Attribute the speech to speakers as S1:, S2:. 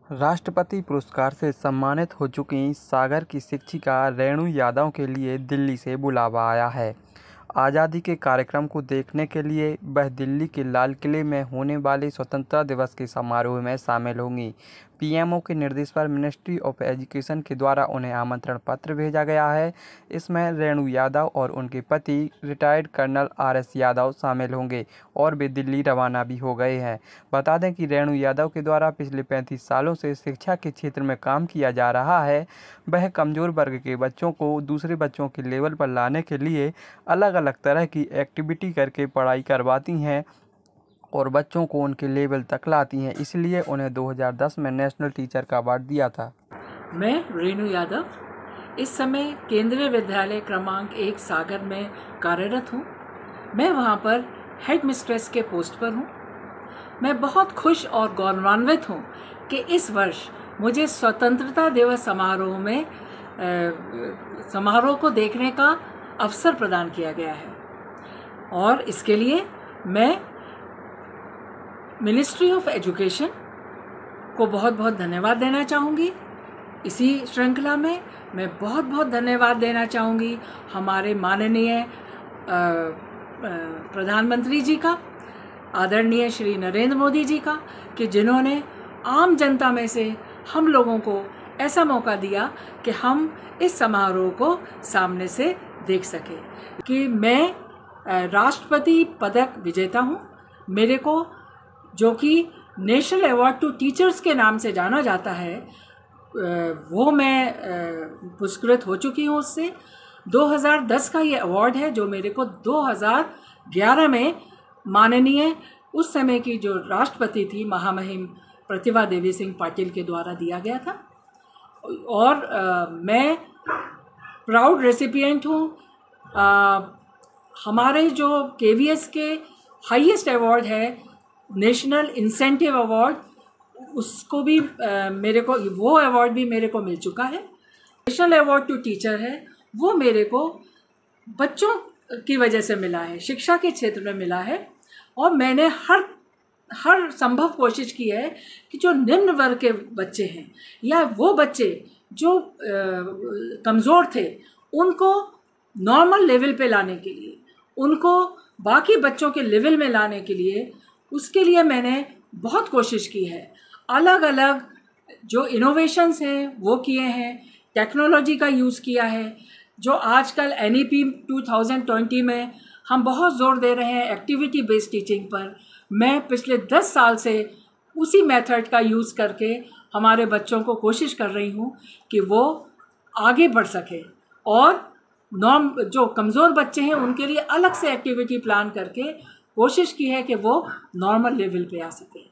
S1: राष्ट्रपति पुरस्कार से सम्मानित हो चुकी सागर की शिक्षिका रेणु यादव के लिए दिल्ली से बुलावा आया है। आज़ादी के कार्यक्रम को देखने के लिए वह दिल्ली के लाल किले में होने वाले स्वतंत्रता दिवस के समारोह में शामिल होंगी। पीएमओ के निर्देश पर मिनिस्ट्री ऑफ एजुकेशन के द्वारा उन्हें आमंत्रण पत्र भेजा गया है। इसमें रेणु यादव और उनके पति रिटायर्ड कर्नल RS यादव शामिल होंगे और वे दिल्ली रवाना भी हो गए हैं। बता दें कि रेणु यादव के द्वारा पिछले 35 सालों से शिक्षा के क्षेत्र में काम किया जा रहा है। वह कमज़ोर वर्ग के बच्चों को दूसरे बच्चों के लेवल पर लाने के लिए अलग अलग तरह की एक्टिविटी करके पढ़ाई करवाती हैं और बच्चों को उनके लेवल तक लाती हैं। इसलिए उन्हें 2010 में नेशनल टीचर का अवार्ड दिया था।
S2: मैं रेणु यादव इस समय केंद्रीय विद्यालय क्रमांक 1 सागर में कार्यरत हूँ। मैं वहाँ पर हेड मिस्ट्रेस के पोस्ट पर हूँ। मैं बहुत खुश और गौरवान्वित हूँ कि इस वर्ष मुझे स्वतंत्रता दिवस समारोह को देखने का अवसर प्रदान किया गया है और इसके लिए मैं मिनिस्ट्री ऑफ एजुकेशन को बहुत बहुत धन्यवाद देना चाहूँगी। इसी श्रृंखला में मैं बहुत बहुत धन्यवाद देना चाहूँगी हमारे माननीय प्रधानमंत्री जी का, आदरणीय श्री नरेंद्र मोदी जी का, कि जिन्होंने आम जनता में से हम लोगों को ऐसा मौका दिया कि हम इस समारोह को सामने से देख सके। कि मैं राष्ट्रपति पदक विजेता हूँ। मेरे को जो कि नेशनल अवार्ड टू टीचर्स के नाम से जाना जाता है वो मैं पुरस्कृत हो चुकी हूँ उससे। 2010 का ये अवार्ड है जो मेरे को 2011 में माननीय उस समय की जो राष्ट्रपति थी महामहिम प्रतिभा देवी सिंह पाटिल के द्वारा दिया गया था और मैं प्राउड रेसिपिएंट हूँ। हमारे जो KVS के हाईएस्ट अवार्ड है नेशनल इंसेंटिव अवार्ड, उसको भी वो अवार्ड भी मेरे को मिल चुका है। नेशनल अवार्ड टू टीचर है वो मेरे को बच्चों की वजह से मिला है, शिक्षा के क्षेत्र में मिला है और मैंने हर संभव कोशिश की है कि जो निम्न वर्ग के बच्चे हैं या वो बच्चे जो कमज़ोर थे उनको नॉर्मल लेवल पे लाने के लिए, उनको बाकी बच्चों के लेवल में लाने के लिए, उसके लिए मैंने बहुत कोशिश की है। अलग अलग जो इनोवेशंस हैं वो किए हैं, टेक्नोलॉजी का यूज़ किया है। जो आजकल NEP 2020 में हम बहुत ज़ोर दे रहे हैं एक्टिविटी बेस्ड टीचिंग पर, मैं पिछले 10 साल से उसी मेथड का यूज़ करके हमारे बच्चों को कोशिश कर रही हूँ कि वो आगे बढ़ सके और जो कमज़ोर बच्चे हैं उनके लिए अलग से एक्टिविटी प्लान करके कोशिश की है कि वो नॉर्मल लेवल पे आ सके।